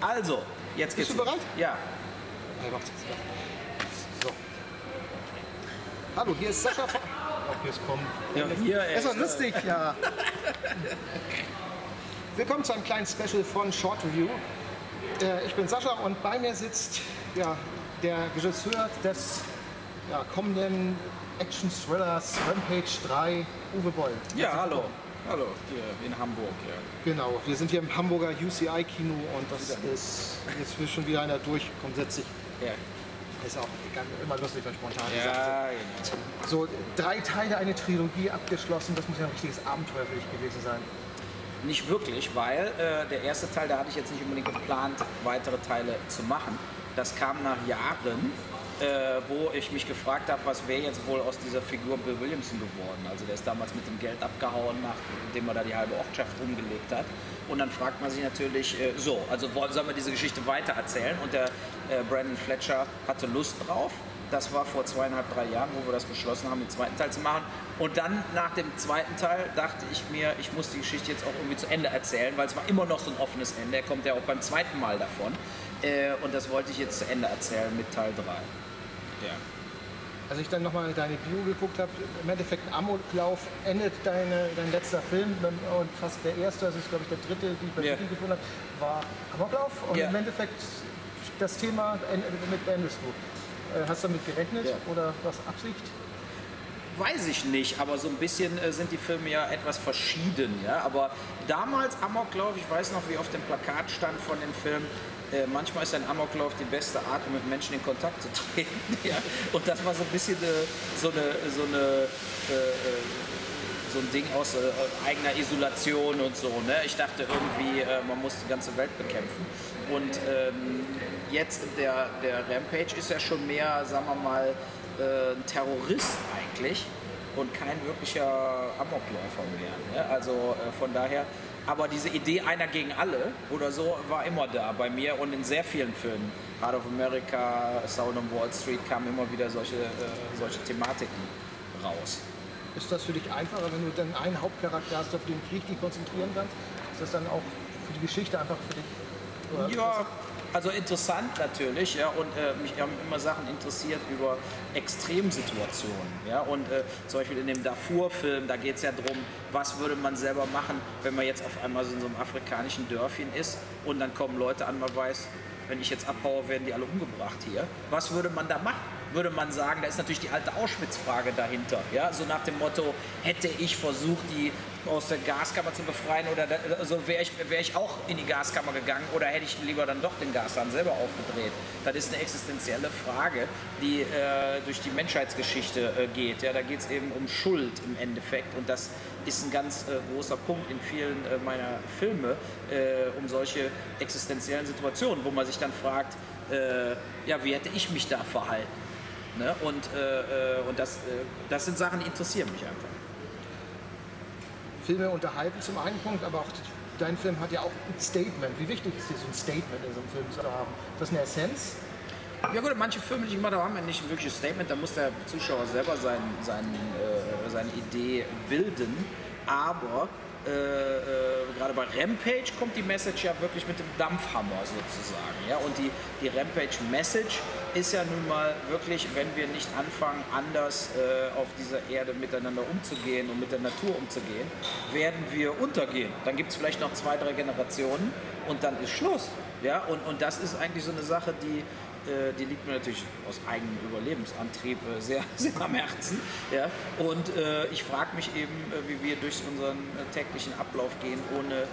Also, jetzt geht's. Bist du bereit? Ja. So. Hallo, hier ist Sascha von... Ob jetzt kommt. Ja, hier, Es war lustig, ja. Willkommen zu einem kleinen Special von Short Review. Ich bin Sascha und bei mir sitzt ja, der Regisseur des kommenden Action-Thrillers Rampage 3, Uwe Boll. Ja, hallo. Hallo, hier in Hamburg, ja. Genau, wir sind hier im Hamburger UCI-Kino und das ist jetzt schon wieder einer durchgekommen, setzt sich. Ja, Ist auch immer lustig, wenn spontan gesagt ja wird. genau. So, 3 Teile, eine Trilogie abgeschlossen, das muss ja ein richtiges Abenteuer für dich gewesen sein. Nicht wirklich, weil der erste Teil, da hatte ich jetzt nicht unbedingt geplant, weitere Teile zu machen. Das kam nach Jahren, wo ich mich gefragt habe, was wäre jetzt wohl aus dieser Figur Bill Williamson geworden. Also der ist damals mit dem Geld abgehauen, nachdem er da die halbe Ortschaft umgelegt hat. Und dann fragt man sich natürlich, also sollen wir diese Geschichte weitererzählen? Und der Brandon Fletcher hatte Lust drauf. Das war vor 2,5, 3 Jahren, wo wir das beschlossen haben, den zweiten Teil zu machen. Und dann nach dem zweiten Teil dachte ich mir, ich muss die Geschichte jetzt auch irgendwie zu Ende erzählen, weil es war immer noch so ein offenes Ende. Er kommt ja auch beim zweiten Mal davon. Und das wollte ich jetzt zu Ende erzählen mit Teil 3. Ja. Als ich dann nochmal deine Bio geguckt habe, im Endeffekt ein Amoklauf endet dein letzter Film und fast der erste, das ist glaube ich der dritte, den ich bei Wiki gefunden habe, war Amoklauf und im Endeffekt das Thema damit beendest du. Hast du damit gerechnet oder was Absicht? Weiß ich nicht, aber so ein bisschen sind die Filme ja etwas verschieden. Ja? Aber damals Amoklauf, ich weiß noch, wie auf dem Plakat stand von dem Film, manchmal ist ein Amoklauf die beste Art, um mit Menschen in Kontakt zu treten. Ja? Und das war so ein bisschen so ein Ding aus eigener Isolation und so. Ne? Ich dachte irgendwie, man muss die ganze Welt bekämpfen. Und jetzt der Rampage ist ja schon mehr, sagen wir mal, ein Terrorist eigentlich und kein wirklicher Amokläufer mehr. Ne? Also von daher, aber diese Idee einer gegen alle oder so war immer da bei mir und in sehr vielen Filmen. Heart of America, Sound on Wall Street kamen immer wieder solche Thematiken raus. Ist das für dich einfacher, wenn du dann einen Hauptcharakter hast, auf den du dich konzentrieren kannst? Ist das dann auch für die Geschichte einfach für dich? Oder ja, also interessant natürlich, ja, und mich haben immer Sachen interessiert über Extremsituationen, ja, und zum Beispiel in dem Darfur-Film, da geht es ja darum, was würde man selber machen, wenn man jetzt auf einmal so in so einem afrikanischen Dörfchen ist und dann kommen Leute an, man weiß, wenn ich jetzt abhaue, werden die alle umgebracht hier. Was würde man da machen? Würde man sagen, da ist natürlich die alte Auschwitz-Frage dahinter. Ja? So nach dem Motto, hätte ich versucht, die aus der Gaskammer zu befreien oder also wäre ich auch in die Gaskammer gegangen oder hätte ich lieber dann doch den Gashahn selber aufgedreht? Das ist eine existenzielle Frage, die durch die Menschheitsgeschichte geht. Ja? Da geht es eben um Schuld im Endeffekt und das ist ein ganz großer Punkt in vielen meiner Filme, um solche existenziellen Situationen, wo man sich dann fragt, wie hätte ich mich da verhalten? Ne? Und das sind Sachen, die interessieren mich einfach. Filme unterhalten zum einen Punkt, aber auch dein Film hat ja auch ein Statement. Wie wichtig ist dir so ein Statement in so einem Film zu haben? Ist das eine Essenz? Ja gut, manche Filme, die ich mache, haben ja nicht ein wirkliches Statement, da muss der Zuschauer selber seine Idee bilden, aber gerade bei Rampage kommt die Message ja wirklich mit dem Dampfhammer sozusagen. Ja? Und die Rampage-Message ist ja nun mal wirklich, wenn wir nicht anfangen, anders auf dieser Erde miteinander umzugehen und mit der Natur umzugehen, werden wir untergehen. Dann gibt es vielleicht noch 2, 3 Generationen und dann ist Schluss. Ja? Und das ist eigentlich so eine Sache, die liegt mir natürlich aus eigenem Überlebensantrieb sehr, sehr am Herzen. Ja? Und ich frage mich eben, wie wir durch unseren täglichen Ablauf gehen, ohne,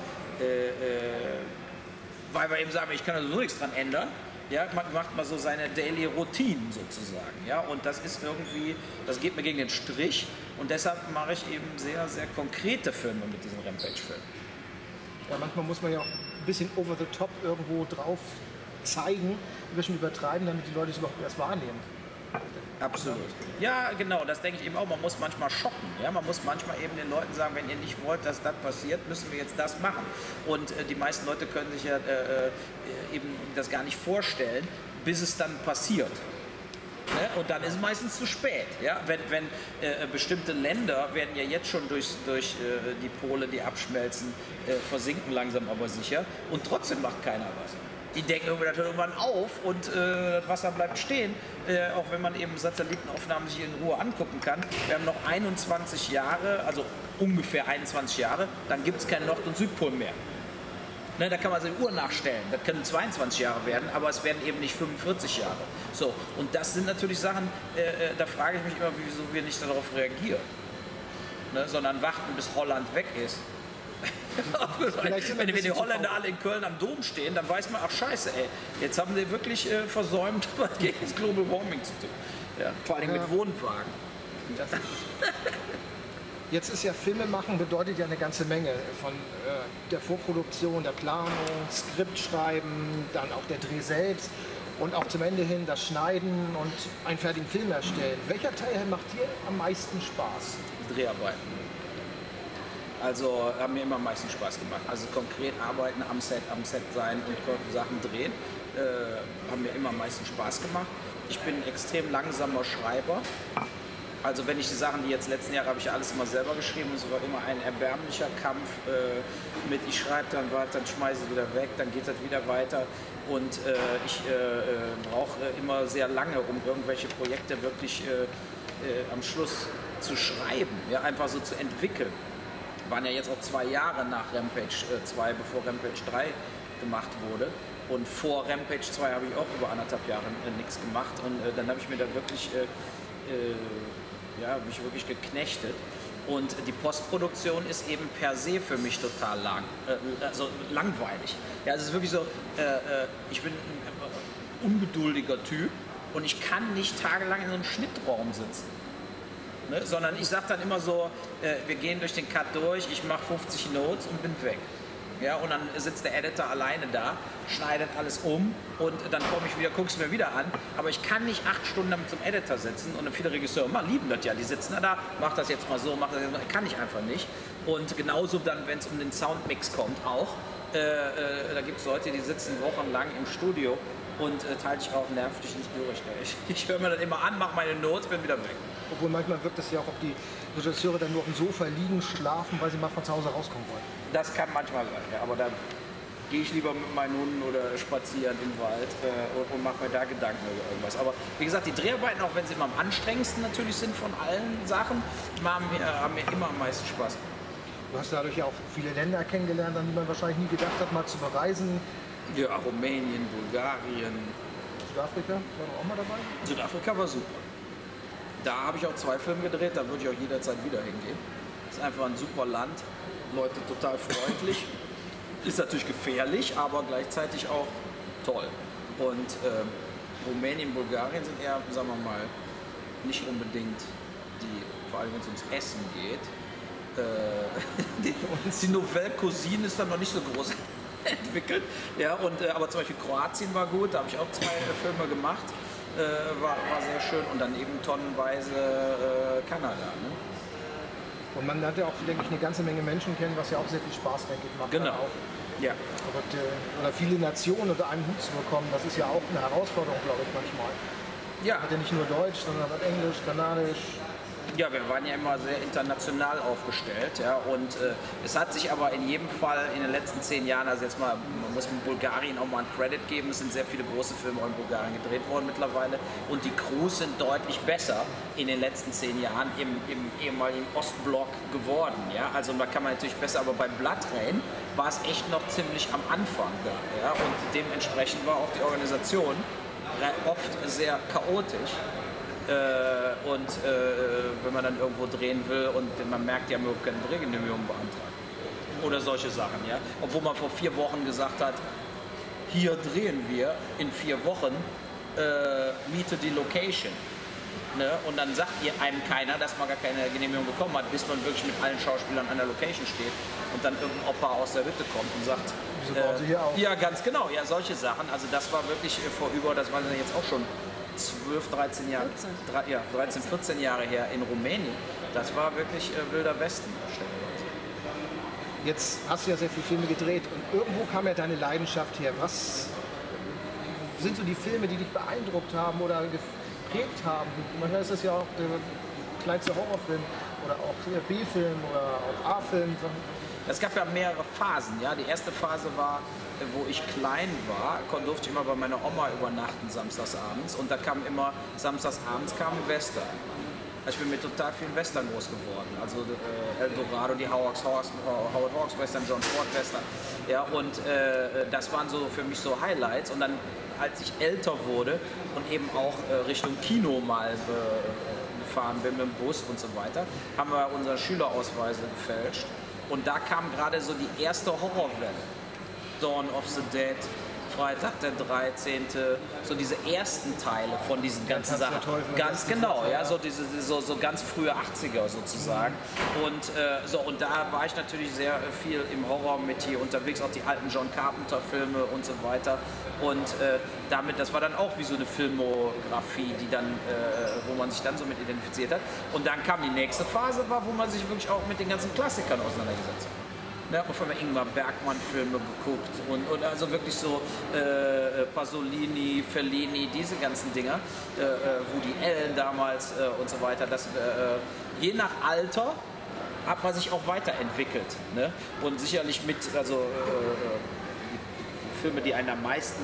weil wir eben sagen, ich kann also nichts dran ändern. Ja? Man macht mal so seine Daily Routine sozusagen. Ja? Und das ist irgendwie, das geht mir gegen den Strich. Und deshalb mache ich eben sehr, sehr konkrete Filme mit diesen Rampage-Filmen. Ja, manchmal muss man ja auch ein bisschen over the top irgendwo drauf zeigen, ein bisschen übertreiben, damit die Leute es überhaupt erst wahrnehmen. Absolut. Ja, genau, das denke ich eben auch. Man muss manchmal schocken. Ja? Man muss manchmal eben den Leuten sagen, wenn ihr nicht wollt, dass das passiert, müssen wir jetzt das machen. Und die meisten Leute können sich ja eben das gar nicht vorstellen, bis es dann passiert. Ne? Und dann ist es meistens zu spät. Ja? Wenn bestimmte Länder werden ja jetzt schon durch die Pole, die abschmelzen, versinken langsam aber sicher. Und trotzdem macht keiner was. die decken irgendwann auf und das Wasser bleibt stehen, auch wenn man eben Satellitenaufnahmen sich in Ruhe angucken kann. Wir haben noch 21 Jahre, also ungefähr 21 Jahre, dann gibt es keinen Nord- und Südpol mehr. Ne, da kann man seine Uhr nachstellen. Das können 22 Jahre werden, aber es werden eben nicht 45 Jahre. So, und das sind natürlich Sachen, da frage ich mich immer, wieso wir nicht darauf reagieren. Ne, sondern warten, bis Holland weg ist. Wenn die Holländer alle in Köln am Dom stehen, dann weiß man, ach scheiße, ey, jetzt haben sie wirklich versäumt, was gegen das Global Warming zu tun. Ja, vor allem mit Wohnwagen. Jetzt ist ja Filmemachen bedeutet ja eine ganze Menge von der Vorproduktion, der Planung, Skript schreiben, dann auch der Dreh selbst und auch zum Ende hin das Schneiden und einen fertigen Film erstellen. Welcher Teil macht dir am meisten Spaß? Dreharbeiten. Also haben mir immer am meisten Spaß gemacht. Also konkret arbeiten am Set sein und Sachen drehen, haben mir immer am meisten Spaß gemacht. Ich bin ein extrem langsamer Schreiber. Also wenn ich die Sachen, die jetzt letzten Jahre habe ich alles immer selber geschrieben, es war immer ein erbärmlicher Kampf mit ich schreibe dann was, dann schmeiße ich wieder weg, dann geht das wieder weiter und ich brauche immer sehr lange, um irgendwelche Projekte wirklich am Schluss zu schreiben, ja, einfach so zu entwickeln. Waren ja jetzt auch 2 Jahre nach Rampage 2, bevor Rampage 3 gemacht wurde. Und vor Rampage 2 habe ich auch über 1,5 Jahre nichts gemacht. Und dann habe ich mir da wirklich, mich wirklich geknechtet. Und die Postproduktion ist eben per se für mich total langweilig. Ja, es ist wirklich so, ich bin ein ungeduldiger Typ und ich kann nicht tagelang in so einem Schnittraum sitzen. Ne, sondern ich sage dann immer so, wir gehen durch den Cut durch, ich mache 50 Notes und bin weg. Ja, und dann sitzt der Editor alleine da, schneidet alles um und dann komme ich wieder, guck's mir wieder an. Aber ich kann nicht 8 Stunden damit zum Editor sitzen und viele Regisseure lieben das ja, die sitzen da, mach das jetzt mal so, mach das jetzt mal, kann ich einfach nicht. Und genauso dann, wenn es um den Soundmix kommt auch, da gibt es Leute, die sitzen wochenlang im Studio und halte ich auch nervig nicht durch. Ich höre mir das immer an, mache meine Notes, bin wieder weg. Obwohl manchmal wirkt es ja auch, ob die Regisseure dann nur auf dem Sofa liegen, schlafen, weil sie mal von zu Hause rauskommen wollen. Das kann manchmal sein, ja, aber da gehe ich lieber mit meinen Hunden oder spazieren im Wald und mache mir da Gedanken über irgendwas. Aber wie gesagt, die Dreharbeiten, auch wenn sie immer am anstrengendsten natürlich sind von allen Sachen, haben mir immer am meisten Spaß gemacht. Du hast dadurch ja auch viele Länder kennengelernt, an die man wahrscheinlich nie gedacht hat, mal zu bereisen. Ja, Rumänien, Bulgarien. Südafrika, war doch auch mal dabei? Südafrika war super. Da habe ich auch 2 Filme gedreht, da würde ich auch jederzeit wieder hingehen. Ist einfach ein super Land, Leute total freundlich. Ist natürlich gefährlich, aber gleichzeitig auch toll. Und Rumänien, Bulgarien sind eher, sagen wir mal, nicht unbedingt die, vor allem wenn es ums Essen geht. Die Nouvelle Cuisine ist dann noch nicht so groß entwickelt. Ja, aber zum Beispiel Kroatien war gut, da habe ich auch 2 Filme gemacht. War sehr schön und dann eben tonnenweise Kanada. Ne? Und man hat ja auch, denke ich, eine ganze Menge Menschen kennen, was ja auch sehr viel Spaß, denke ich, macht. Genau. Auch. Ja. Oder viele Nationen unter einen Hut zu bekommen, das ist ja auch eine Herausforderung, glaube ich, manchmal. Ja. Hat ja nicht nur Deutsch, sondern hat Englisch, Kanadisch. Ja, wir waren ja immer sehr international aufgestellt, ja, und es hat sich aber in jedem Fall in den letzten 10 Jahren, also jetzt mal, man muss mit Bulgarien auch mal einen Credit geben, es sind sehr viele große Filme in Bulgarien gedreht worden mittlerweile und die Crews sind deutlich besser in den letzten 10 Jahren im ehemaligen Ostblock geworden, ja, also da kann man natürlich besser, aber bei Blood Rain war es echt noch ziemlich am Anfang da, ja, und dementsprechend war auch die Organisation oft sehr chaotisch. Wenn man dann irgendwo drehen will und man merkt, die haben überhaupt keine Drehgenehmigung beantragt. Oder solche Sachen, ja. Obwohl man vor 4 Wochen gesagt hat, hier drehen wir in 4 Wochen, miete die Location. Ne? Und dann sagt ihr einem keiner, dass man gar keine Genehmigung bekommen hat, bis man wirklich mit allen Schauspielern an der Location steht und dann irgendein Opa aus der Hütte kommt und sagt, wieso bauen Sie hier auf? Ja, ganz genau, ja, solche Sachen. Also das war wirklich das waren jetzt auch schon 12, 13 Jahre, 13, 14 Jahre her in Rumänien. Das war wirklich wilder Westen. Jetzt hast du ja sehr viele Filme gedreht und irgendwo kam ja deine Leidenschaft her. Was sind so die Filme, die dich beeindruckt haben oder geprägt haben? Manchmal ist das ja auch der kleinste Horrorfilm oder auch B-Film oder auch A-Film. Es gab ja mehrere Phasen. Ja? Die erste Phase war, wo ich klein war, durfte ich immer bei meiner Oma übernachten samstagsabends und da kam immer, samstagsabends kam ein Western. Also ich bin mit total vielen Western groß geworden. Also El Dorado, die Howard Hawks Western, John Ford Western. Ja, und das waren so für mich so Highlights. Und dann, als ich älter wurde und eben auch Richtung Kino mal gefahren bin mit dem Bus und so weiter, haben wir unsere Schülerausweise gefälscht. Und da kam gerade so die erste Horrorwelle. Dawn of the Dead, Freitag der 13., so diese ersten Teile von diesen ganzen Sachen. Ganz genau, ja, so diese so ganz frühe 80er sozusagen. Und und da war ich natürlich sehr viel im Horror-Metier unterwegs, auch die alten John Carpenter-Filme und so weiter. Und das war dann auch wie so eine Filmografie, die dann, wo man sich dann so mit identifiziert hat. Und dann kam die nächste Phase, wo man sich wirklich auch mit den ganzen Klassikern auseinandergesetzt hat. Ne, auch von der Ingmar Bergmann-Filme geguckt und also wirklich so Pasolini, Fellini, diese ganzen Dinger, Woody Allen damals und so weiter. Je nach Alter hat man sich auch weiterentwickelt. Ne? Und sicherlich mit, die Filme, die einen am meisten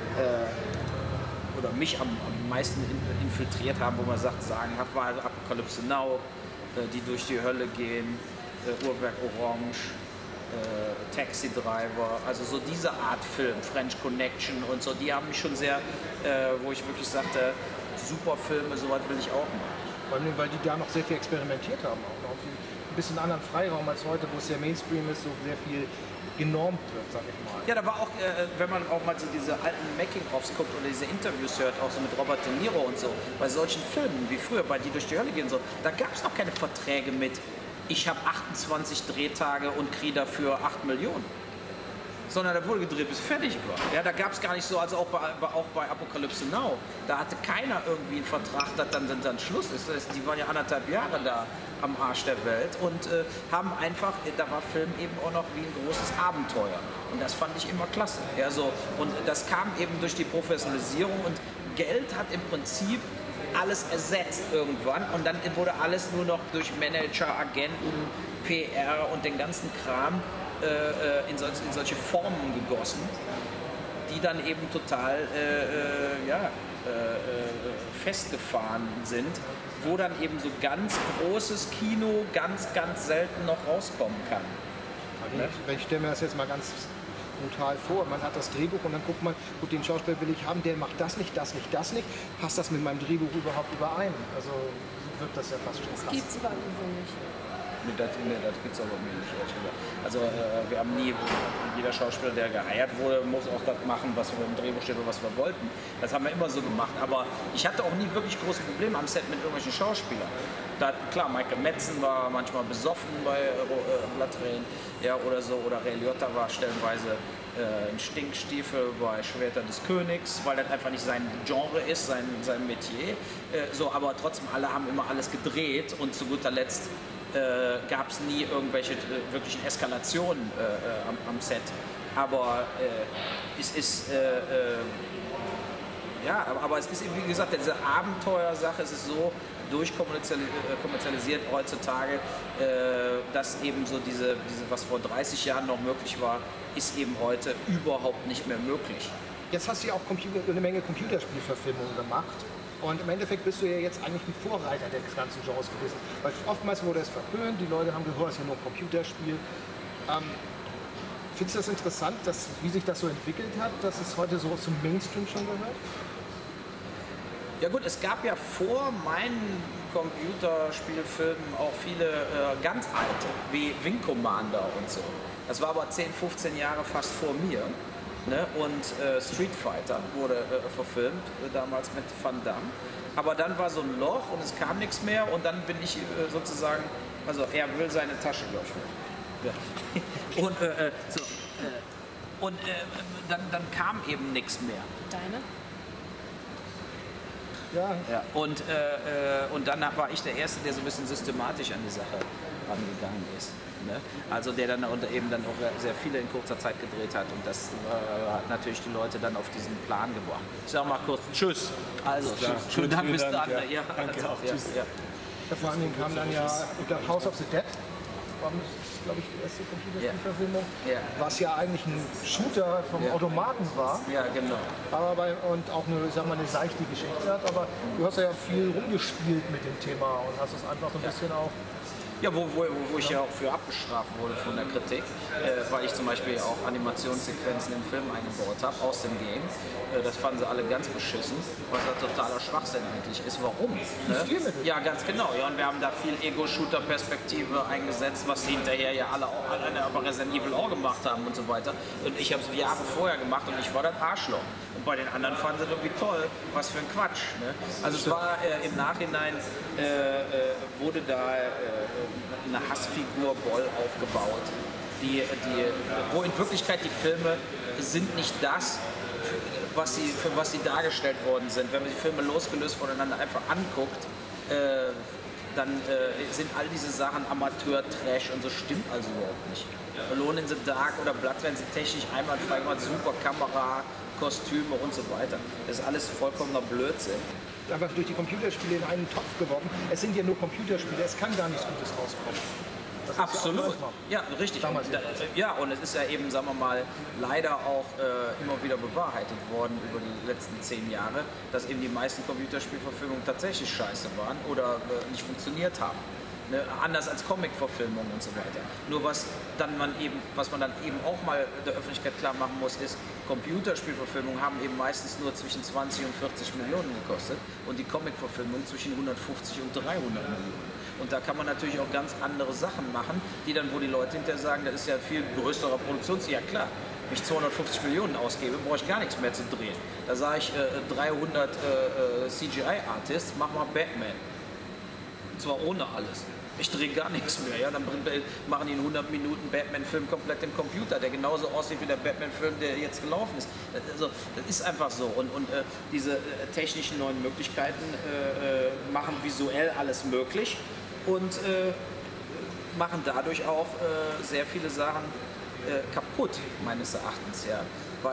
oder mich am meisten infiltriert haben, wo man sagen hat, war Apokalypse Now, die durch die Hölle gehen, Uhrwerk Orange, Taxi Driver, also so diese Art Film, French Connection und so, die haben mich schon sehr, wo ich wirklich sagte, super Filme, sowas will ich auch machen. Vor allem, weil die da noch sehr viel experimentiert haben, auch noch ein bisschen anderen Freiraum als heute, wo es sehr Mainstream ist, so sehr viel genormt wird, sag ich mal. Ja, da war auch, wenn man auch mal so diese alten Making-ofs guckt oder diese Interviews hört, auch so mit Robert De Niro und so, bei solchen Filmen wie früher, bei Die durch die Hölle gehen, so, da gab es noch keine Verträge mit ich habe 28 Drehtage und kriege dafür 8 Millionen. Sondern da wurde gedreht, bis fertig war. Ja, da gab es gar nicht so, also auch bei Apokalypse Now, da hatte keiner irgendwie einen Vertrag, dass dann Schluss ist. Die waren ja 1,5 Jahre da am Arsch der Welt und haben einfach, da war Film eben auch noch wie ein großes Abenteuer. Und das fand ich immer klasse. Ja, so, und das kam eben durch die Professionalisierung und Geld hat im Prinzip alles ersetzt irgendwann und dann wurde alles nur noch durch Manager, Agenten, PR und den ganzen Kram in solche Formen gegossen, die dann eben total festgefahren sind, wo dann eben so ganz großes Kino ganz selten noch rauskommen kann. Ich stelle mir das jetzt mal ganz brutal vor. Man hat das Drehbuch und dann guckt man, gut, den Schauspieler will ich haben, der macht das nicht. Passt das mit meinem Drehbuch überhaupt überein? Also wirkt das ja fast schon krass. Das gibt es aber so nicht. Nee, das gibt es aber mir nicht, ehrlich gesagt. Also wir haben nie, jeder Schauspieler, der geheiert wurde, muss auch das machen, was wir im Drehbuch steht oder was wir wollten. Das haben wir immer so gemacht. Aber ich hatte auch nie wirklich große Probleme am Set mit irgendwelchen Schauspielern. Klar, Michael Madsen war manchmal besoffen bei Blatttränen, ja, oder so. Oder Ray Liotta war stellenweise ein Stinkstiefel bei Schwerter des Königs, weil das einfach nicht sein Genre ist, sein Metier. Aber trotzdem, alle haben immer alles gedreht und zu guter Letzt gab es nie irgendwelche wirklichen Eskalationen am Set. Aber es ist wie gesagt, diese Abenteuersache, es ist so durchkommerzialisiert heutzutage, dass eben so diese, was vor 30 Jahren noch möglich war, ist eben heute überhaupt nicht mehr möglich. Jetzt hast du ja auch eine Menge Computerspielverfilmungen gemacht. Und im Endeffekt bist du ja jetzt eigentlich ein Vorreiter des ganzen Genres gewesen. Weil oftmals wurde es verpönt, die Leute haben gehört, es ist ja nur ein Computerspiel. Findest du das interessant, wie sich das so entwickelt hat, dass es heute so zum Mainstream schon gehört? Ja gut, es gab ja vor meinen Computerspielfilmen auch viele ganz alte, wie Wing Commander und so. Das war aber 10, 15 Jahre fast vor mir. Ne? Und Street Fighter wurde verfilmt, damals mit Van Damme. Aber dann war so ein Loch und es kam nichts mehr und dann bin ich sozusagen, also er will seine Tasche, glaube ich. Ja. Und dann kam eben nichts mehr. Deine? Ja. Und dann war ich der Erste, der so ein bisschen systematisch an die Sache rangegangen ist. Ne? Also der dann eben dann auch sehr viele in kurzer Zeit gedreht hat und das hat natürlich die Leute dann auf diesen Plan gebracht. Ich sag mal kurz Tschüss. Also schönen Dank, bis dann. Ja. Ja, danke auch. Tschüss. Ja. Vor allem kam dann ja House of the Dead. glaube ich, die erste Computerspielverfilmung, was ja eigentlich ein Shooter vom Automaten war. Ja, genau. Und auch eine, sagen wir mal, eine seichte Geschichte hat, aber du hast ja viel rumgespielt mit dem Thema und hast es einfach so ein bisschen auch... Ja, wo ich ja auch für abgestraft wurde von der Kritik, weil ich zum Beispiel auch Animationssequenzen im Film eingebaut habe aus dem Game. Das fanden sie alle ganz beschissen, was ja totaler Schwachsinn eigentlich ist. Warum? Ne? Ja, ganz genau. Ja, und wir haben da viel Ego-Shooter-Perspektive eingesetzt, was hinterher ja alle bei Resident Evil auch gemacht haben und so weiter. Und ich habe es Jahre vorher gemacht und ich war das Arschloch. Und bei den anderen fanden sie irgendwie toll, was für ein Quatsch. Ne? Also es war im Nachhinein wurde da eine Hassfigur Boll aufgebaut, wo in Wirklichkeit die Filme sind nicht das, für was sie dargestellt worden sind. Wenn man die Filme losgelöst voneinander einfach anguckt, dann sind all diese Sachen Amateur-Trash und so stimmt also überhaupt nicht. Alone in the Dark oder Blood Rain sind technisch einwandfrei, super Kamera, Kostüme und so weiter. Das ist alles vollkommener Blödsinn. Einfach durch die Computerspiele in einen Topf geworfen. Es sind ja nur Computerspiele, es kann gar nichts Gutes rauskommen. Absolut. Ja, richtig. Ja, und es ist ja eben, sagen wir mal, leider auch immer wieder bewahrheitet worden über die letzten 10 Jahre, dass eben die meisten Computerspielverfilmungen tatsächlich scheiße waren oder nicht funktioniert haben. Ne? Anders als Comic-Verfilmungen und so weiter. Nur was man dann eben auch mal der Öffentlichkeit klar machen muss, ist, Computerspielverfilmungen haben eben meistens nur zwischen 20 und 40 Millionen gekostet und die Comic-Verfilmungen zwischen 150 und 300 Millionen. Und da kann man natürlich auch ganz andere Sachen machen, wo die Leute hinterher sagen, das ist ja viel größerer Ja klar, wenn ich 250 Millionen ausgebe, brauche ich gar nichts mehr zu drehen. Da sage ich 300 CGI-Artists, mach mal Batman. Und zwar ohne alles. Ich drehe gar nichts mehr. Ja? Dann machen die einen 100 Minuten Batman-Film komplett im Computer, der genauso aussieht wie der Batman-Film, der jetzt gelaufen ist. Also, das ist einfach so. Und diese technischen neuen Möglichkeiten machen visuell alles möglich und machen dadurch auch sehr viele Sachen kaputt, meines Erachtens. Ja.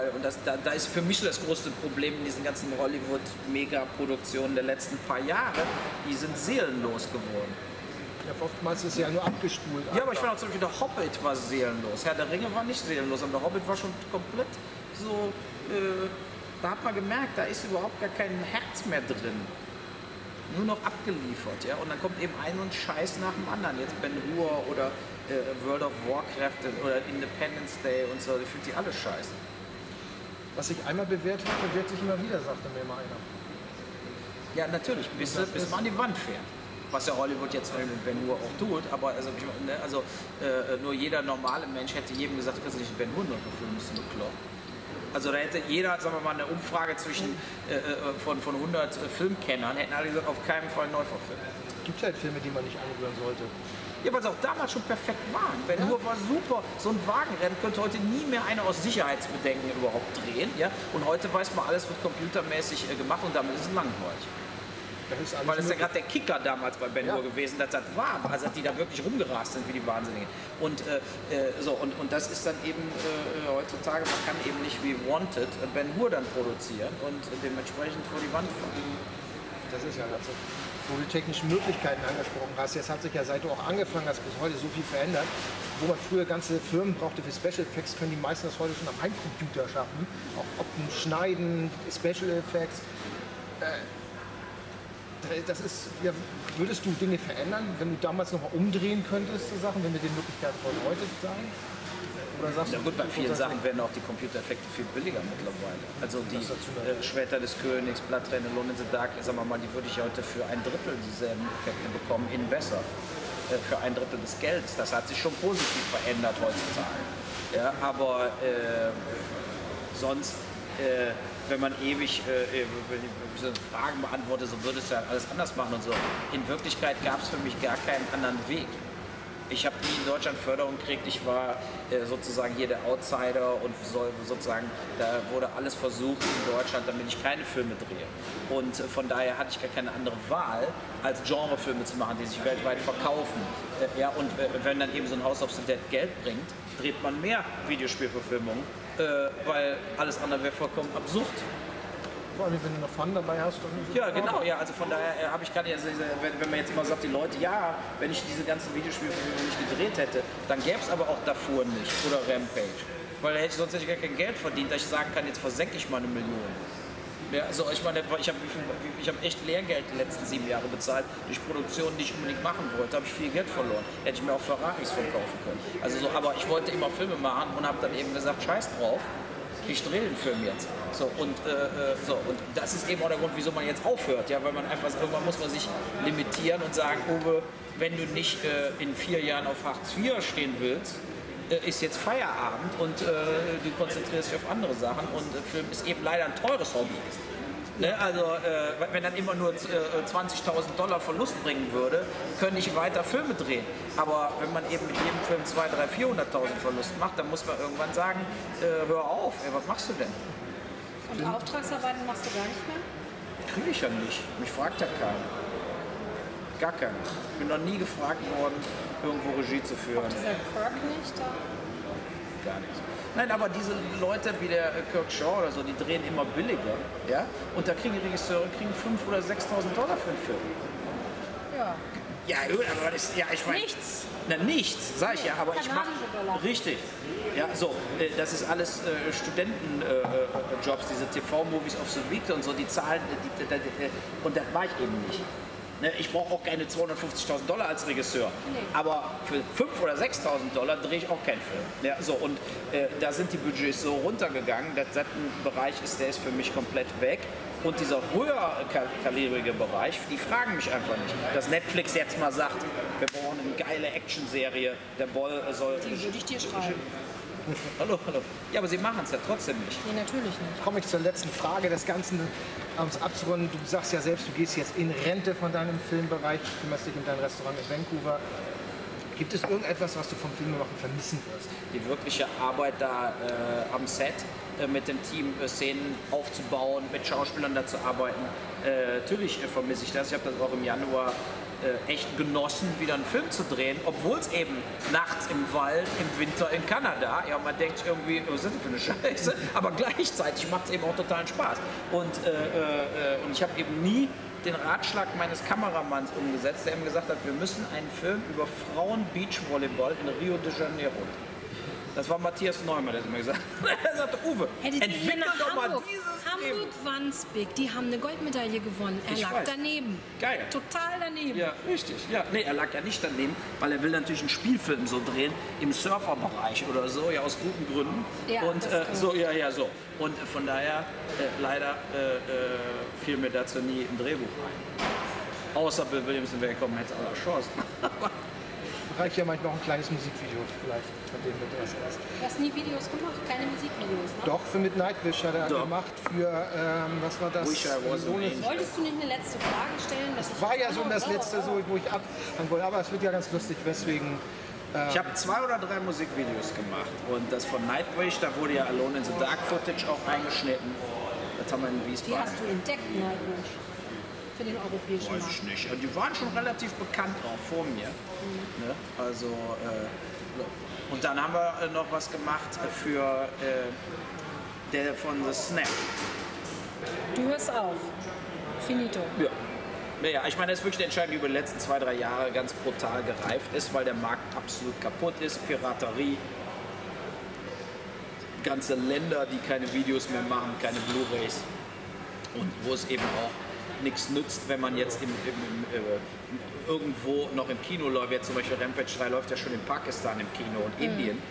Da ist für mich das größte Problem in diesen ganzen Hollywood-Megaproduktionen der letzten paar Jahre, die sind seelenlos geworden. Ja, oftmals ist es ja nur abgespult. Ja, aber ich fand auch zum Beispiel, der Hobbit war seelenlos. Herr der Ringe war nicht seelenlos, aber der Hobbit war schon komplett so, da hat man gemerkt, da ist überhaupt gar kein Herz mehr drin. Nur noch abgeliefert, ja. Und dann kommt eben ein und Scheiß nach dem anderen. Jetzt Ben Hur oder World of Warcraft oder Independence Day und so, ich finde die alle scheiße. Was sich einmal bewährt hat, bewährt sich immer wieder, sagte mir mal einer. Ja, natürlich, bis man an die Wand fährt. Was ja Hollywood jetzt mit Ben Hur auch tut, aber nur jeder normale Mensch hätte jedem gesagt, du kannst nicht Ben Hur neu verfilmen, bist du bekloppt. Also da hätte jeder, sagen wir mal, eine Umfrage von 100 Filmkennern, hätten alle gesagt, auf keinen Fall neu verfilmen. Es gibt halt Filme, die man nicht anrühren sollte. Ja, weil es auch damals schon perfekt waren. Ben Hur war super. So ein Wagenrennen könnte heute nie mehr einer aus Sicherheitsbedenken überhaupt drehen. Ja? Und heute weiß man, alles wird computermäßig gemacht und damit ist es langweilig. Weil das ist ja gerade der Kicker damals bei Ben Hur gewesen, dass das war, also dass die da wirklich rumgerast sind wie die Wahnsinnigen. Und das ist dann eben heutzutage, man kann eben nicht wie Wanted Ben Hur dann produzieren und dementsprechend vor die Wand fahren. Das ist ja dazu. Wo du technische Möglichkeiten angesprochen hast, jetzt hat sich ja, seit du auch angefangen hast, bis heute so viel verändert. Wo man früher ganze Firmen brauchte für Special Effects, können die meisten das heute schon am Heimcomputer schaffen. Auch Opten schneiden, Special Effects. Das ist, ja, würdest du Dinge verändern, wenn du damals noch mal umdrehen könntest, so Sachen, wenn wir die Möglichkeiten von heute sagen? Oder sagst ja gut, bei vielen Sachen werden auch die Computereffekte viel billiger mittlerweile. Also die Schwerter des Königs, Blood Rain, Alone in the Dark, sagen wir mal, die würde ich heute für 1/3 dieselben Effekte bekommen, in besser. Für 1/3 des Geldes. Das hat sich schon positiv verändert heutzutage. Ja, aber sonst, wenn man ewig Fragen beantwortet, so würde es ja alles anders machen und so. In Wirklichkeit gab es für mich gar keinen anderen Weg. Ich habe nie in Deutschland Förderung gekriegt, ich war sozusagen hier der Outsider und sozusagen, da wurde alles versucht in Deutschland, damit ich keine Filme drehe. Und von daher hatte ich gar keine andere Wahl, als Genrefilme zu machen, die sich weltweit verkaufen. Ja, und wenn dann eben so ein House of the Dead Geld bringt, dreht man mehr Videospielverfilmungen, weil alles andere wäre vollkommen absurd. vor allem wenn du noch Fun dabei hast. Ja, genau, ja, also von daher habe ich gerade, wenn man jetzt immer sagt, die Leute, ja, wenn ich diese ganzen Videospielfilme nicht gedreht hätte, dann gäbe es aber auch Darfur nicht oder Rampage. Weil sonst hätte ich gar kein Geld verdient, dass ich sagen kann, jetzt versenke ich mal 1 Million. Ja, also ich meine, ich habe echt Lehrgeld die letzten 7 Jahre bezahlt. Durch Produktionen, die ich unbedingt machen wollte, habe ich viel Geld verloren. Hätte ich mir auch Ferraris von kaufen können. Also so, aber ich wollte immer Filme machen und habe dann eben gesagt, scheiß drauf, ich drehe den Film jetzt. Und das ist eben auch der Grund, wieso man jetzt aufhört. Ja, weil man einfach, irgendwann muss man sich limitieren und sagen, Uwe, wenn du nicht in 4 Jahren auf Hartz IV stehen willst, ist jetzt Feierabend und du konzentrierst dich auf andere Sachen und Film ist eben leider ein teures Hobby. Ne? Also wenn dann immer nur $20.000 Verlust bringen würde, könnte ich weiter Filme drehen. Aber wenn man eben mit jedem Film 200.000, 300.000, 400.000 Verlust macht, dann muss man irgendwann sagen, hör auf, was machst du denn? Und Auftragsarbeiten machst du gar nicht mehr? Kriege ich ja nicht. Mich fragt ja keiner. Gar keiner. Ich bin noch nie gefragt worden, irgendwo Regie zu führen. Auch dieser Kirk nicht da? Gar nichts. Nein, aber diese Leute wie der Kirk Shaw oder so, die drehen immer billiger. Ja? Und da kriegen die Regisseure 5.000 oder $6.000 für einen Film. Ja. Ja, aber das ist, ja, ich meine... Nichts. Na, nichts, sag ich ja, aber ich mache... Dollar. Richtig. Ja, so, das ist alles Studentenjobs, diese TV-Movies of the Week und so, die zahlen... und das war ich eben nicht. Ne, ich brauche auch keine $250.000 als Regisseur, nee. Aber für $5.000 oder $6.000 drehe ich auch keinen Film. Ja, so, und da sind die Budgets so runtergegangen, der Bereich der ist für mich komplett weg. Und dieser höherkalibrige Bereich, die fragen mich einfach nicht. Dass Netflix jetzt mal sagt, wir brauchen eine geile Actionserie, der Boll soll... Die würde ich dir schreiben. Hallo. Ja, aber sie machen es ja trotzdem nicht. Nee, natürlich nicht. Komme ich zur letzten Frage des Ganzen, um es abzurunden. Du sagst ja selbst, du gehst jetzt in Rente von deinem Filmbereich, kümmerst dich um dein Restaurant in Vancouver. Gibt es irgendetwas, was du vom Filmemachen vermissen wirst? Die wirkliche Arbeit da am Set, mit dem Team Szenen aufzubauen, mit Schauspielern da zu arbeiten. Natürlich vermisse ich das. Ich habe das auch im Januar echt genossen, wieder einen Film zu drehen, obwohl es eben nachts im Wald, im Winter in Kanada, ja, man denkt irgendwie, was ist das für eine Scheiße, aber gleichzeitig macht es eben auch totalen Spaß. Und ich habe eben nie den Ratschlag meines Kameramanns umgesetzt, der ihm gesagt hat, wir müssen einen Film über Frauen-Beachvolleyball in Rio de Janeiro. Das war Matthias Neumann, der hat mir gesagt. Er sagte, Uwe, entwickel doch mal dieses Hamburg-Wandsbek, die haben eine Goldmedaille gewonnen. Er lag daneben. Geil. Total daneben. Ja, richtig. Ja, nee, er lag ja nicht daneben, weil er will natürlich einen Spielfilm so drehen, im Surferbereich oder so, ja, aus guten Gründen. Ja, und so. Und von daher, leider fiel mir dazu nie ein Drehbuch ein. Außer Bill Williamson wäre gekommen, hätte aller Chancen. Reicht ja manchmal auch ein kleines Musikvideo vielleicht, von dem du das hast. Du hast nie Videos gemacht, keine Musikvideos, ne? Doch, für Midnight Wish hat er gemacht, für, was war das? Wish I Was an Angel. Wolltest du nicht eine letzte Frage stellen? Das war ja so das letzte, so, wo ich abfangen wollte, aber es wird ja ganz lustig, weswegen... Ich habe 2 oder 3 Musikvideos gemacht und das von Nightwish, da wurde ja Alone in the Dark Footage auch eingeschnitten. Das haben wir in Wiesbaden. Die hast du entdeckt, Nightwish? Für den europäischen Markt? Weiß ich nicht. Und die waren schon relativ bekannt auch vor mir. Ne? Also, und dann haben wir noch was gemacht für der von The Snap. Du hörst auf. Finito. Ja. Ja, ich meine, das ist wirklich eine Entscheidung, die über die letzten 2, 3 Jahre ganz brutal gereift ist, weil der Markt absolut kaputt ist, Piraterie, ganze Länder, die keine Videos mehr machen, keine Blu-rays und wo es eben auch nichts nützt, wenn man jetzt irgendwo noch im Kino läuft, jetzt zum Beispiel Rampage 3 läuft ja schon in Pakistan im Kino und Indien,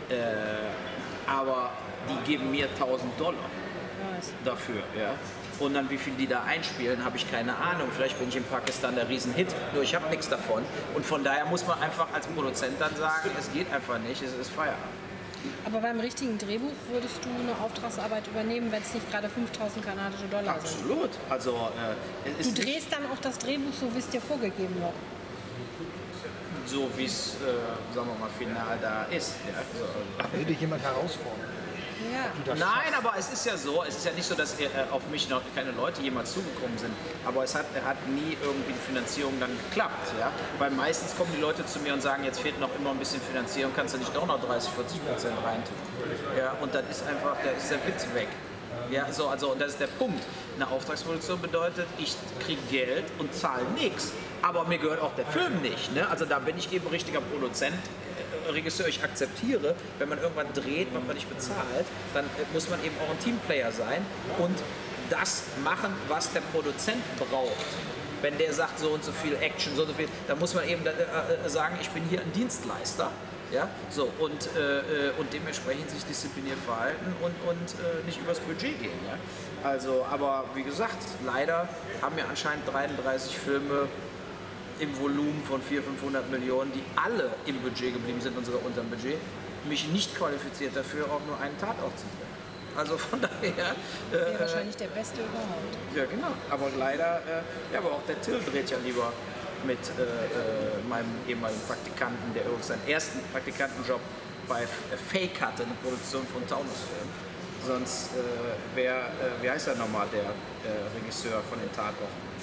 aber die geben mir $1.000 dafür, ja. Und dann wie viel die da einspielen, habe ich keine Ahnung. Vielleicht bin ich in Pakistan der Riesenhit, nur ich habe nichts davon. Und von daher muss man einfach als Produzent dann sagen, es geht einfach nicht, es ist Feierabend. Aber beim richtigen Drehbuch würdest du eine Auftragsarbeit übernehmen, wenn es nicht gerade $5.000 kanadische Dollar sind? Absolut. Also, du drehst dann auch das Drehbuch so, wie es dir vorgegeben wird? So wie es, sagen wir mal, final da ist. Ja. Will dich jemand herausfordern? Ja. Nein, aber es ist ja so, es ist ja nicht so, dass auf mich noch keine Leute jemals zugekommen sind, aber es hat nie irgendwie die Finanzierung dann geklappt, ja? Weil meistens kommen die Leute zu mir und sagen, jetzt fehlt noch immer ein bisschen Finanzierung, kannst du nicht doch noch 30-40% reintun, ja? Und dann ist einfach, da ist der Witz weg. Ja, so, also, und das ist der Punkt. Eine Auftragsproduktion bedeutet, ich kriege Geld und zahle nichts. Aber mir gehört auch der Film nicht. Ne? Also da bin ich eben richtiger Produzent, Regisseur. Ich akzeptiere, wenn man irgendwann dreht, was man nicht bezahlt, dann muss man eben auch ein Teamplayer sein und das machen, was der Produzent braucht. Wenn der sagt, so und so viel Action, so und so viel, dann muss man eben sagen, ich bin hier ein Dienstleister. Ja, so, und dementsprechend sich diszipliniert verhalten und nicht übers Budget gehen. Ja? Also, aber wie gesagt, leider haben wir anscheinend 33 Filme im Volumen von 400-500 Millionen, die alle im Budget geblieben sind und sogar unterm Budget, mich nicht qualifiziert dafür, auch nur einen Tatort zu drehen. Also von daher... Wäre wahrscheinlich der beste überhaupt. Ja, genau. Aber leider, aber auch der Till dreht ja lieber mit meinem ehemaligen Praktikanten, der übrigens seinen ersten Praktikantenjob bei Fake hatte, eine Produktion von Taunusfilm. Sonst wie heißt er nochmal, der Regisseur von den Tatorten?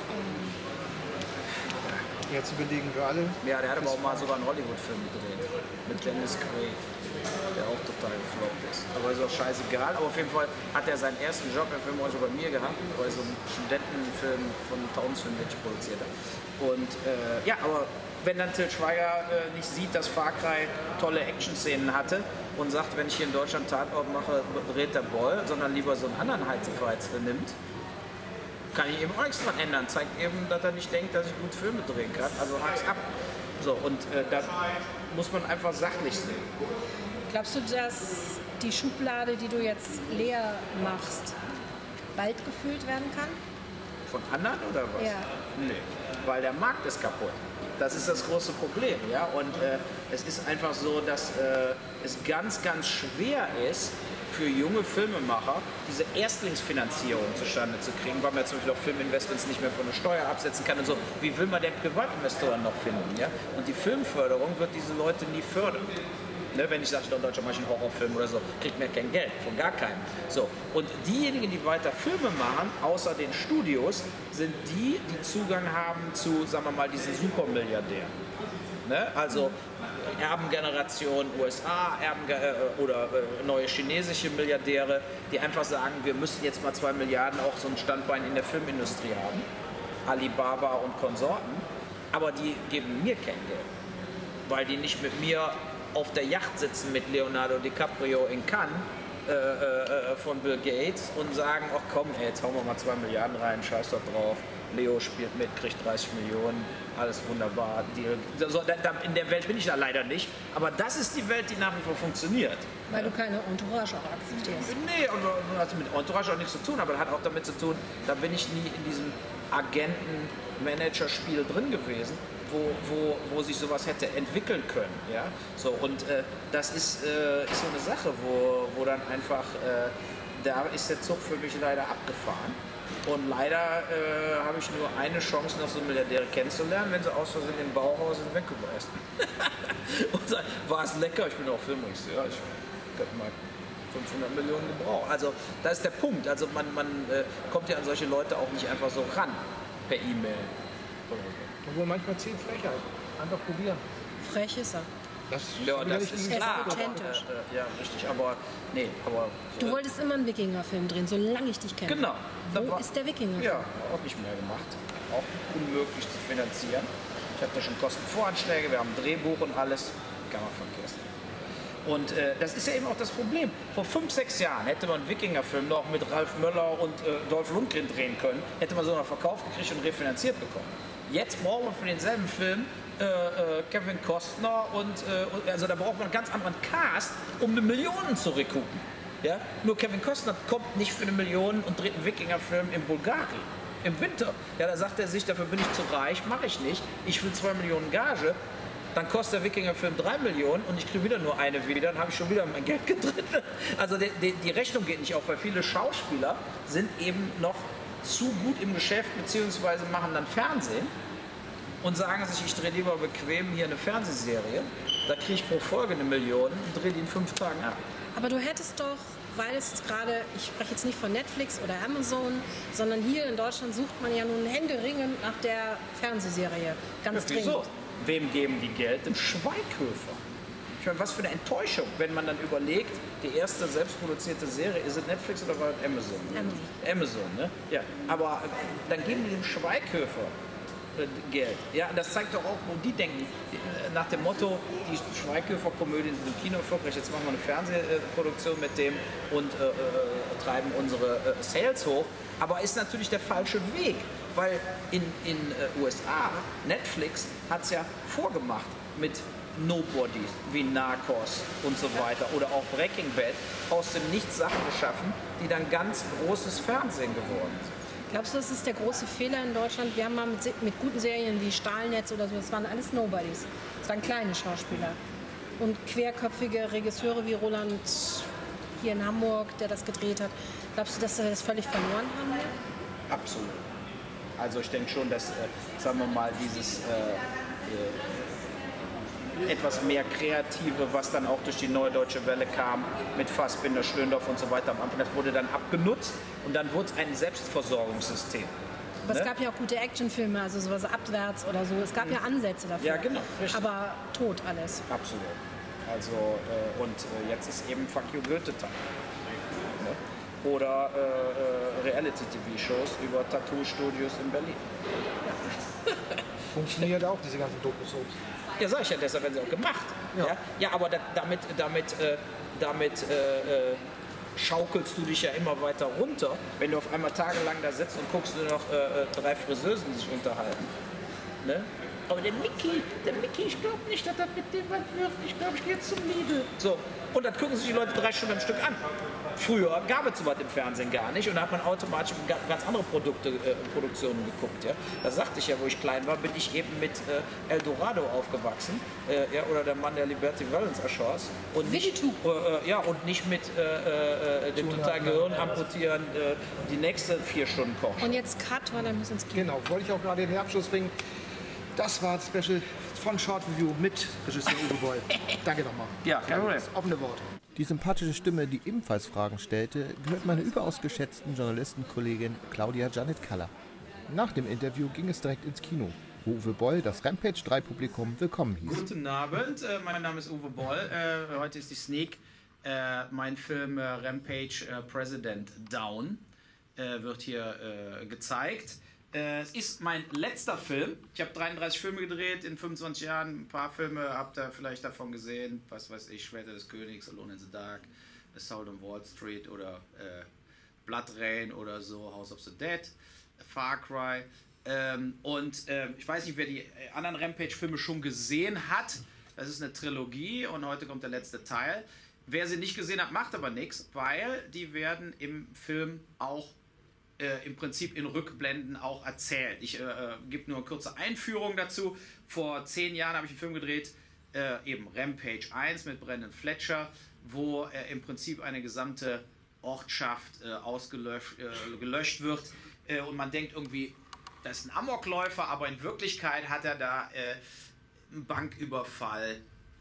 Jetzt überlegen wir alle. Ja, der hat aber auch mal sogar einen Hollywood-Film gedreht. Mit Dennis Quaid, der auch total gefloppt ist. Aber ist auch scheißegal. Aber auf jeden Fall hat er seinen ersten Job im Film bei mir gehabt, weil so einen Studentenfilm von Townsfilm, den ich produziert habe. Und ja, aber wenn dann Til Schweiger nicht sieht, dass Far Cry tolle Action-Szenen hatte und sagt, wenn ich hier in Deutschland Tatort mache, dreht der Boll, sondern lieber so einen anderen Heizefeizer nimmt, kann ich eben auch nichts dran ändern. Zeigt eben, dass er nicht denkt, dass ich gut Filme drehen kann. Also hack's ab. So, und da muss man einfach sachlich sehen. Glaubst du, dass die Schublade, die du jetzt leer machst, bald gefüllt werden kann? Von anderen oder was? Ja. Nee, weil der Markt ist kaputt. Das ist das große Problem. Ja? Und es ist einfach so, dass es ganz, ganz schwer ist, für junge Filmemacher diese Erstlingsfinanzierung zustande zu kriegen, weil man zum Beispiel auch Filminvestments nicht mehr von der Steuer absetzen kann und so. Wie will man denn Privatinvestoren noch finden? Ja? Und die Filmförderung wird diese Leute nie fördern. Ne, wenn ich sage, in Deutschland mache ich einen Horrorfilm oder so, kriegt man kein Geld, von gar keinem. So. Und diejenigen, die weiter Filme machen, außer den Studios, sind die, die Zugang haben zu, sagen wir mal, diesen Supermilliardären. Ne? Also Erbengeneration USA, oder neue chinesische Milliardäre, die einfach sagen, wir müssen jetzt mal 2 Milliarden auch so ein Standbein in der Filmindustrie haben. Alibaba und Konsorten. Aber die geben mir kein Geld, weil die nicht mit mir auf der Yacht sitzen mit Leonardo DiCaprio in Cannes von Bill Gates und sagen, ach komm, ey, jetzt hauen wir mal 2 Milliarden rein, scheiß doch drauf. Leo spielt mit, kriegt 30 Millionen, alles wunderbar. In der Welt bin ich da leider nicht, aber das ist die Welt, die nach wie vor funktioniert. Weil du keine Entourage auch akzeptierst. Nee, und das hat mit Entourage auch nichts zu tun, aber das hat auch damit zu tun, da bin ich nie in diesem Agenten-Manager-Spiel drin gewesen, wo sich sowas hätte entwickeln können. Ja? So, und das ist so eine Sache, wo dann einfach, da ist der Zug für mich leider abgefahren. Und leider habe ich nur eine Chance, noch so Milliardäre kennenzulernen, wenn sie aus Versehen im Bauhaus sind weggebeißt. Und sagen, war es lecker? Ich bin auch Filmregisseur. Ich könnte mal 500 Millionen gebrauchen. Also das ist der Punkt. Also man kommt ja an solche Leute auch nicht einfach so ran per E-Mail. Obwohl manchmal zählt Frechheit. Einfach probieren. Frech ist er. Das ist klar. Authentisch. Ja, richtig. Aber nee, aber... Du wolltest immer einen Wikinger-Film drehen, solange ich dich kenne. Genau. Wo ist der Wikinger-Film? Ja, auch nicht mehr gemacht. Auch unmöglich zu finanzieren. Ich hatte schon Kostenvoranschläge, wir haben ein Drehbuch und alles. Kann man vergessen. Und das ist ja eben auch das Problem. Vor 5, 6 Jahren hätte man einen Wikinger-Film noch mit Ralf Möller und Dolph Lundgren drehen können, hätte man so noch verkauft gekriegt und refinanziert bekommen. Jetzt brauchen wir für denselben Film Kevin Costner und also da braucht man einen ganz anderen Cast, um 1 Million zu recoupen. Ja? Nur Kevin Costner kommt nicht für 1 Million und dreht einen Wikinger-Film in Bulgarien im Winter. Ja, da sagt er sich, dafür bin ich zu reich, mache ich nicht. Ich will 2 Millionen Gage. Dann kostet der Wikinger-Film 3 Millionen und ich kriege wieder nur eine wieder, dann habe ich schon wieder mein Geld gedrittelt. Also die Rechnung geht nicht auf, weil viele Schauspieler sind eben noch zu gut im Geschäft beziehungsweise machen dann Fernsehen und sagen sich, ich drehe lieber bequem hier eine Fernsehserie, da kriege ich pro Folge 1 Million und drehe die in 5 Tagen ab. Aber du hättest doch, weil es jetzt gerade, ich spreche jetzt nicht von Netflix oder Amazon, sondern hier in Deutschland sucht man ja nun händeringend nach der Fernsehserie. Ganz dringend. Wieso? Wem geben die Geld? Dem Schweighöfer. Ich meine, was für eine Enttäuschung, wenn man dann überlegt, die erste selbstproduzierte Serie, ist es Netflix oder war es Amazon? Amazon, ne? Ja, aber dann geben die dem Schweighöfer Geld. Ja, das zeigt doch auch, wo die denken, nach dem Motto, die Schweighöfer-Komödien sind im Kino erfolgreich, jetzt machen wir eine Fernsehproduktion mit dem und treiben unsere Sales hoch. Aber ist natürlich der falsche Weg, weil in USA, Netflix hat es ja vorgemacht mit Nobodies wie Narcos und so weiter oder auch Breaking Bad aus dem Nichts Sachen geschaffen, die dann ganz großes Fernsehen geworden sind. Glaubst du, das ist der große Fehler in Deutschland? Wir haben mal mit guten Serien wie Stahlnetz oder so, das waren alles Nobodies. Das waren kleine Schauspieler. Und querköpfige Regisseure wie Roland hier in Hamburg, der das gedreht hat. Glaubst du, dass wir das völlig verloren haben? Absolut. Also ich denke schon, dass, sagen wir mal, dieses etwas mehr Kreative, was dann auch durch die Neue Deutsche Welle kam, mit Fassbinder, Schlöndorff und so weiter am Anfang, das wurde dann abgenutzt und dann wurde es ein Selbstversorgungssystem. Aber es gab ja auch gute Actionfilme, also sowas Abwärts oder so. Es gab ja Ansätze dafür. Ja, genau. Richtig. Aber tot alles. Absolut. Also, jetzt ist eben Fuck You Goethe-Tag. Ne? Oder Reality-TV-Shows über Tattoo-Studios in Berlin. Funktioniert auch, diese ganzen Doku-Soaps. Ja, sag ich ja, deshalb werden sie auch gemacht. Ja, aber damit schaukelst du dich ja immer weiter runter, wenn du auf einmal tagelang da sitzt und guckst nur noch 3 Friseusen, die sich unterhalten. Ne? Aber der Mickey, ich glaube nicht, dass das mit dem was wird. Ich glaube, ich gehe jetzt zum Lidl. So, und dann gucken sich die Leute 3 Stunden am Stück an. Früher gab es sowas im Fernsehen gar nicht und da hat man automatisch ganz andere Produktionen geguckt. Ja? Das sagte ich ja, wo ich klein war, bin ich eben mit Eldorado aufgewachsen, oder der Mann, der Liberty Valance erschoss. Und nicht, und nicht mit dem totalen Gehirn amputieren, die nächste 4 Stunden kochen. Und jetzt Cut, weil dann müssen wir ins Kino. Genau, wollte ich auch gerade in den Abschluss bringen. Das war das Special von Short Review mit Regisseur Uwe Boll. Danke nochmal. Ja, kein Problem. Das offene Wort. Die sympathische Stimme, die ebenfalls Fragen stellte, gehört meiner überaus geschätzten Journalistenkollegin Claudia Janet Kaller. Nach dem Interview ging es direkt ins Kino, wo Uwe Boll das Rampage 3 Publikum willkommen hieß. Guten Abend, mein Name ist Uwe Boll. Heute ist die Sneak. Mein Film Rampage President Down wird hier gezeigt. Es ist mein letzter Film. Ich habe 33 Filme gedreht in 25 Jahren. Ein paar Filme habt ihr vielleicht davon gesehen. Was weiß ich, Schwerter des Königs, Alone in the Dark, Assault on Wall Street oder Blood Rain oder so, House of the Dead, Far Cry. Ich weiß nicht, wer die anderen Rampage-Filme schon gesehen hat. Das ist eine Trilogie und heute kommt der letzte Teil. Wer sie nicht gesehen hat, macht aber nichts, weil die werden im Film auch im Prinzip in Rückblenden auch erzählt. Ich gebe nur eine kurze Einführung dazu. Vor 10 Jahren habe ich einen Film gedreht, eben Rampage 1 mit Brendan Fletcher, wo im Prinzip eine gesamte Ortschaft gelöscht wird und man denkt irgendwie, das ist ein Amokläufer, aber in Wirklichkeit hat er da einen Banküberfall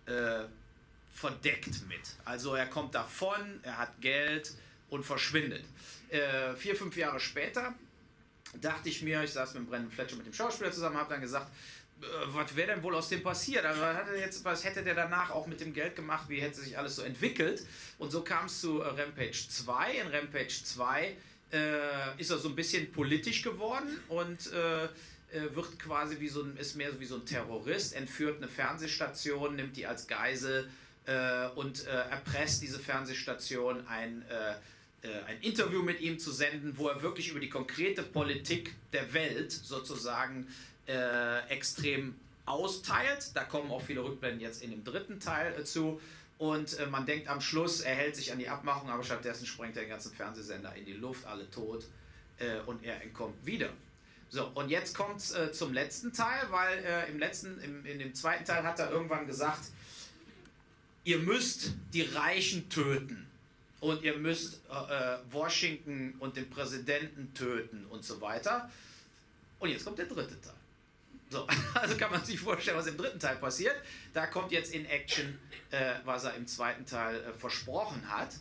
verdeckt mit. Also er kommt davon, er hat Geld und verschwindet. 4, 5 Jahre später dachte ich mir, ich saß mit Brendan Fletcher, mit dem Schauspieler zusammen, habe dann gesagt, was wäre denn wohl aus dem passiert? Also was hätte der danach auch mit dem Geld gemacht? Wie hätte sich alles so entwickelt? Und so kam es zu Rampage 2. In Rampage 2 ist er so ein bisschen politisch geworden und wird quasi ist mehr so wie so ein Terrorist, entführt eine Fernsehstation, nimmt die als Geisel und erpresst diese Fernsehstation ein Interview mit ihm zu senden, wo er wirklich über die konkrete Politik der Welt sozusagen extrem austeilt. Da kommen auch viele Rückblenden jetzt in dem 3. Teil zu. Und man denkt am Schluss, er hält sich an die Abmachung, aber stattdessen sprengt er den ganzen Fernsehsender in die Luft, alle tot und er entkommt wieder. So, und jetzt kommt es zum letzten Teil, weil in dem 2. Teil hat er irgendwann gesagt, ihr müsst die Reichen töten. Und ihr müsst Washington und den Präsidenten töten und so weiter. Und jetzt kommt der 3. Teil. So, also kann man sich vorstellen, was im 3. Teil passiert. Da kommt jetzt in Action, was er im 2. Teil versprochen hat.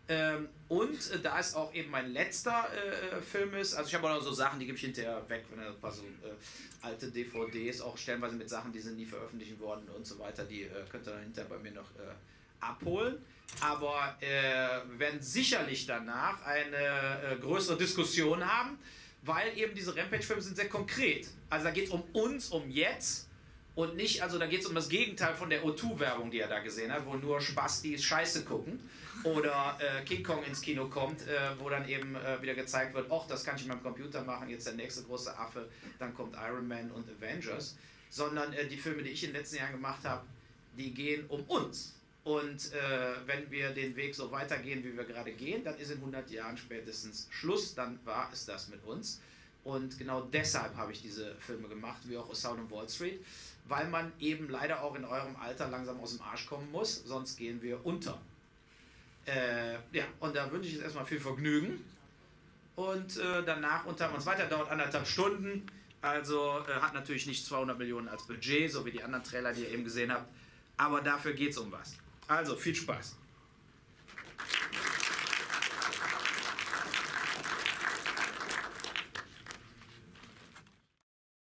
Und da es auch eben mein letzter Film ist, also ich habe auch noch so Sachen, die gebe ich hinterher weg, wenn ein paar so alte DVDs, auch stellenweise mit Sachen, die sind nie veröffentlicht worden und so weiter, die könnt ihr dann hinterher bei mir noch abholen. Aber wir werden sicherlich danach eine größere Diskussion haben, weil eben diese Rampage-Filme sind sehr konkret. Also da geht es um uns, um jetzt. Und nicht, also da geht es um das Gegenteil von der O2-Werbung, die er da gesehen hat, wo nur Spastis Scheiße gucken. Oder King Kong ins Kino kommt, wo dann eben wieder gezeigt wird, ach, das kann ich mit meinem Computer machen, jetzt der nächste große Affe, dann kommt Iron Man und Avengers. Sondern die Filme, die ich in den letzten Jahren gemacht habe, die gehen um uns. Und wenn wir den Weg so weitergehen, wie wir gerade gehen, dann ist in 100 Jahren spätestens Schluss, dann war es das mit uns. Und genau deshalb habe ich diese Filme gemacht, wie auch A Sound of Wall Street, weil man eben leider auch in eurem Alter langsam aus dem Arsch kommen muss, sonst gehen wir unter. Ja, und da wünsche ich jetzt erstmal viel Vergnügen. Und danach unterhalten wir uns weiter, dauert 1,5 Stunden. Also hat natürlich nicht 200 Millionen als Budget, so wie die anderen Trailer, die ihr eben gesehen habt. Aber dafür geht es um was. Also viel Spaß.